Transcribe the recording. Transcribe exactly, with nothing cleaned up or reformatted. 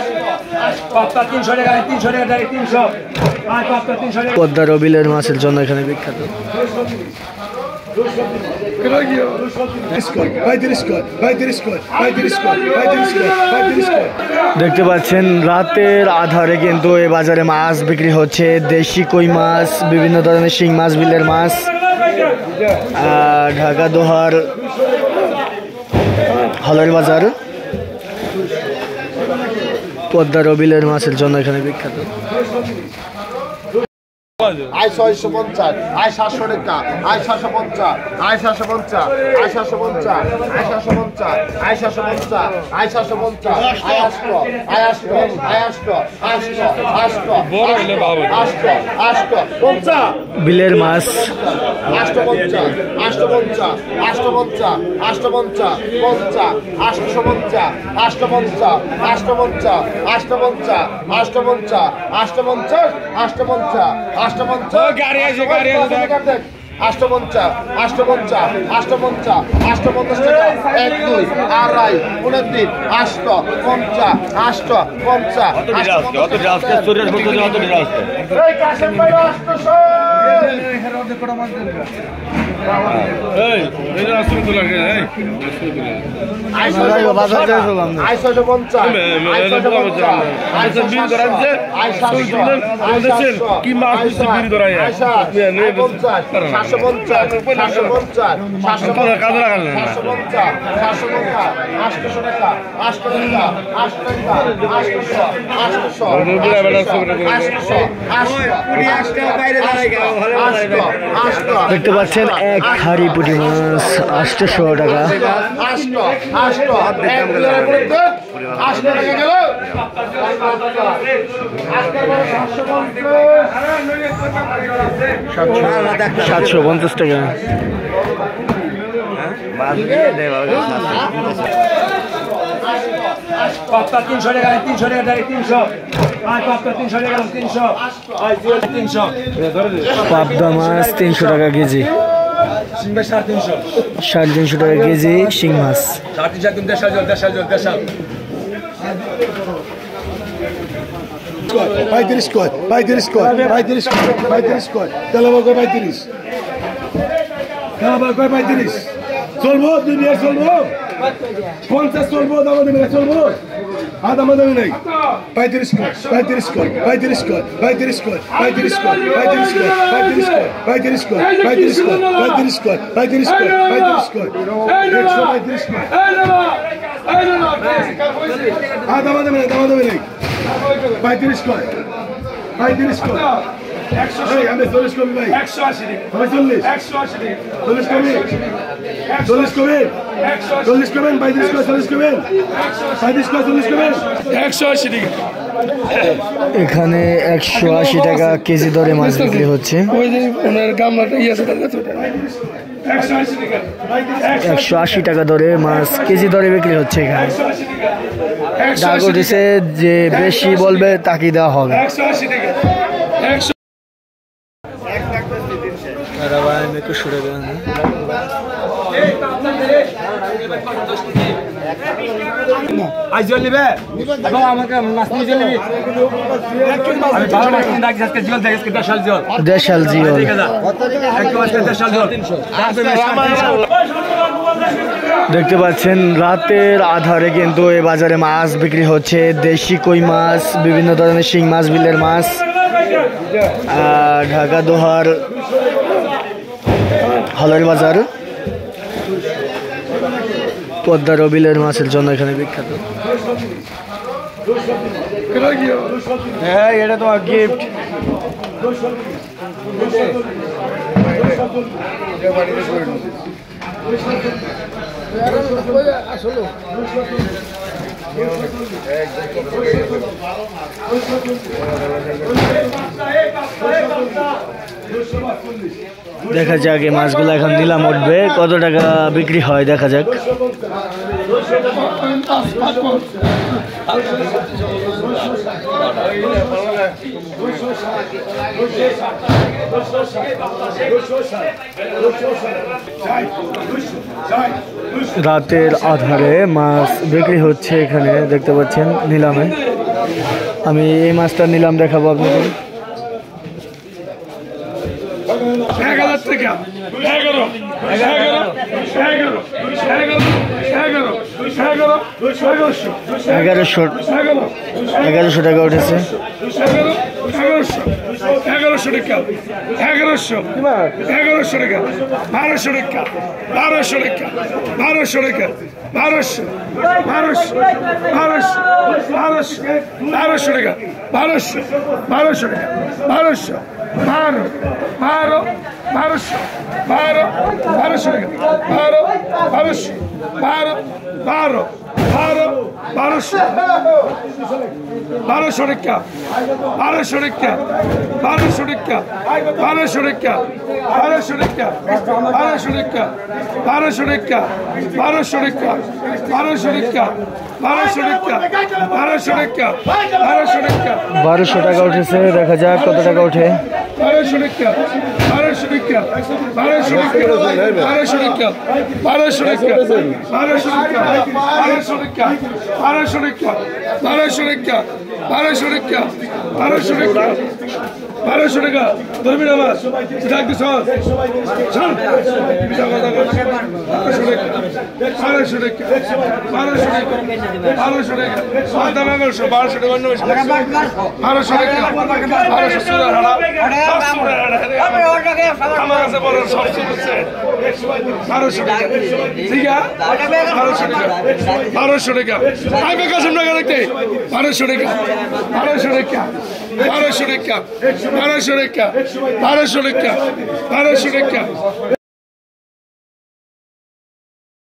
পদ্মা রবিলের মাছের জন্য এখানে বিখ্যাত। দেখতে পাচ্ছেন রাতের আধারে কিন্তু এই বাজারে মাছ বিক্রি হচ্ছে। দেশি কই মাছ, বিভিন্ন ধরনের শিং মাছ, বিলের মাছ, ঢাকা দোহার হলের বাজার পদ্মা রবিলের মাছের জন্য এখানে বিখ্যাত। আয় ছয়শো পঞ্চাশ, আয় সাতশো টাকা, আয় সাতশো পঞ্চাশ, আয় সাতশো পঞ্চাশ, আয় সাতশো পঞ্চাশ, আয় সাতশো পঞ্চাশ, আয় সাতশো পঞ্চাশ, আয় সাতশো পঞ্চাশ, আয় আষ্ট, আয় আষ্ট, আয় আষ্ট, আষ্ট, আষ্ট, আষ্ট, আষ্ট, পঞ্চাশ। বিলের মাছ আষ্ট পঞ্চাশ, আষ্ট পঞ্চাশ, আষ্ট পঞ্চাশ, আষ্ট পঞ্চাশ, পঞ্চাশ, আটশো পঞ্চাশ, আষ্ট পঞ্চাশ, আষ্ট পঞ্চাশ, আষ্ট পঞ্চাশ, আষ্ট পঞ্চাশ, আষ্ট পঞ্চাশ, আষ্ট পঞ্চাশ, আষ্টপঞ্চাশ, গাড়ি আছে গাড়ি আছে আষ্টপঞ্চাশ, আষ্টপঞ্চাশ, আষ্টপঞ্চাশ, আষ্টপঞ্চাশ টাকা এক দুই আড়াই উনত্রিশ আষ্ট পঞ্চাশ আষ্ট পঞ্চাশ সাতশো পঞ্চাশ, সাতশো পঞ্চাশ, সাতশো পঞ্চাশ, সাতশো পঞ্চাশ, সাতশো পঞ্চাশ, আটশো টাকা, আটশো টাকা, আটশো টাকা, আটশো, আটশো, আটশো। দেখতে পাচ্ছেন এক হাড়ি পুঁটি মাছ আটশো টাকা। আটশো, আটশো, আটশো টাকা গেল। সাতশো পঞ্চাশ টাকা। তিনশো টাকা, তিনশো টাকা, তিনশো তিনশো টাকা, তিনশো তিনশো পাবদা মাছ তিনশো টাকা কেজি, সাড়ে তিনশো টাকা কেজি শিং মাছ। পঁয়ত্রিশ কয়, পঁয়ত্রিশ কয়, পঁয়ত্রিশ কয়, পঁয়ত্রিশ কয়, তেলাবা কয় পঁয়ত্রিশ, তেলাবা কয় পঁয়ত্রিশ, চলবো দুই বিয়ে চলবো, পঞ্চাশ চলবো, দামা দেবে না চলবো, আর দামা দেবে নাই, পঁয়ত্রিশ কয়, পঁয়ত্রিশ কয়, পঁয়ত্রিশ কয়, পঁয়ত্রিশ কয়, পঁয়ত্রিশ কয়, পঁয়ত্রিশ কয়, পঁয়ত্রিশ কয়, পঁয়ত্রিশ কয়, পঁয়ত্রিশ কয়, পঁয়ত্রিশ কয়, পঁয়ত্রিশ কয়, পঁয়ত্রিশ কয়, একশো পঁয়ত্রিশ কয়, আর দামা দেবে না, দামা দেবে নাই, পঁয়ত্রিশ কয়, পঁয়ত্রিশ কয়, আমি চল্লিশ কমি ভাই, একশো আশি চল্লিশ, একশো আশি চল্লিশ কমি, চল্লিশ কমি, চল্লিশ কমেন, পঁয়ত্রিশ কয়, চল্লিশ কমেন, পঁয়ত্রিশ কয়, চল্লিশ কমেন, একশো আশি টাকা। এখানে একশো আশি টাকা কেজি দরে মাছ বিক্রি হচ্ছে। একশো আশি টাকা দরে মাছ কেজি দরে বিক্রি হচ্ছে এখানে। ডাক উঠেছে যে বেশি বলবে তাকে দেওয়া হবে। দেশাল জিওল দেখতে পাচ্ছেন রাতের আধারে কিন্তু এই বাজারে মাছ বিক্রি হচ্ছে। দেশি কই মাছ, বিভিন্ন ধরনের শিং মাছ, বিলের মাছ, ঢাকা দোহার হলের বাজার পদ্মা রবিলের মাছের জন্য এখানে বিখ্যাত। হ্যাঁ, এটা তোমার গিফট। আসলে দেখা যাক এই মাছগুলো এখন নিলাম উঠবে, কত টাকা বিক্রি হয় দেখা যাক। রাতের আধারে মাছ বিক্রি হচ্ছে এখানে দেখতে পাচ্ছেন নিলামে। আমি এই মাছটা নিলাম, দেখাবো আপনাদের। এক হাজার টাকা, এগারো, এগারো, এগারো, এগারো, এগারো, এগারো, এগারোশো, এগারোশো এগারো, এগারোশো টাকা উঠেছে। এগারো, এগারোশো, এগারোশো টাকা, এগারোশো, এগারোশো টাকা, বারোশো টাকা, বারোশো টাকা, বারোশো টাকা, বারোশো, বারোশো, বারোশো, বারোশো, বারোশো টাকা, বারোশো, বারোশো টাকা, বারোশো, বারো, বারো, বারোশো, বারো, বারোশো টাকা, বারো, বারোশো, বারো, বারো, বারো, বারোশো, বারোশো টাকা, বারোশো টাকা, বারোশো টাকা, বারোশো টাকা, বারোশো টাকা, বারোশো টাকা, বারোশো টাকা, বারোশো টাকা, বারোশো টাকা, বারোশো টাকা, বারোশো টাকা, বারোশো টাকা, বারোশো টাকা উঠেছে, দেখা যাক কত টাকা ওঠে। বারোশো টাকা, বারোশো টাকা, বারোশো টাকা, বারোশো টাকা, বারোশো টাকা, বারোশো টাকা, বারোশো টাকা, বারোশো টাকা, বারোশো টাকা, বারোশো টাকা, বারোশো টাকা, বারোশো টাকা, ধরবি না মাছ, ডাক দিস, বারোশো টাকা, বারোশো টাকা, বারোশো টাকা, দাম এগারোশো, বারোশো টাকা, বারোশো টাকা, বারোশো চুরা হারা, আমার কাছে বড় সব চলছে, বারোশো টাকা, ঠিক আছে, বারোশো টাকা, বারোশো টাকা, আগে কাছে টাকা রাখতে, বারোশো টাকা, বারোশো টাকা, বারোশো টাকা, বারোশো টাকা, বারোশো টাকা, বারোশো টাকা,